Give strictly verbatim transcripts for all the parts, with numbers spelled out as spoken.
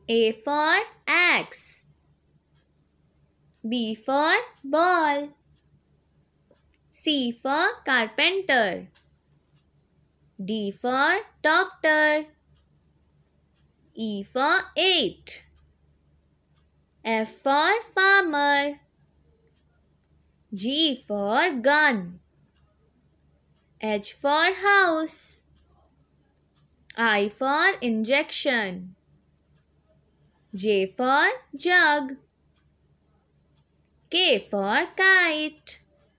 A for axe. B for ball. C for carpenter. D for doctor. E for eight. F for farmer. G for gun. H for house. I for injection. J for jug. K for kite.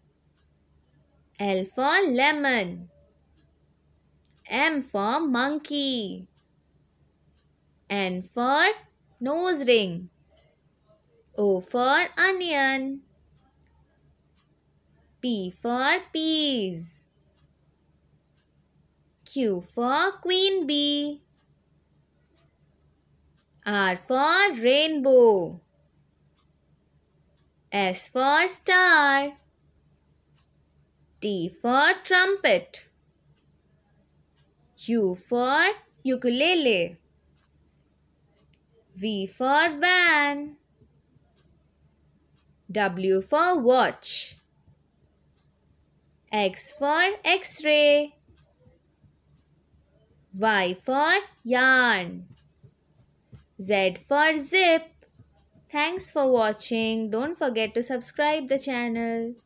L for lemon. M for monkey. N for nose ring. O for onion. P for peas. Q for queen bee. R for rainbow. S for star. T for trumpet. U for ukulele. V for van. W for watch. X for X-ray. Y for yarn. Z for zip. Thanks for watching. Don't forget to subscribe the channel.